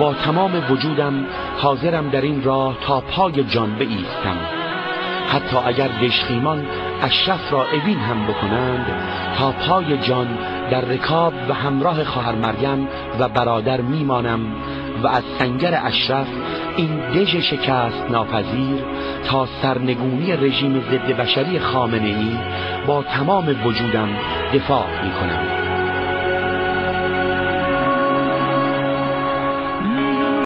با تمام وجودم حاضرم در این راه تا پای جان بایستم. حتی اگر دژخیمان اشرف را اوین هم بکنند، تا پای جان در رکاب و همراه خواهر مریم و برادر میمانم و از سنگر اشرف این دژ شکست ناپذیر تا سرنگونی رژیم ضد بشری خامنه‌ای با تمام وجودم دفاع میکنم.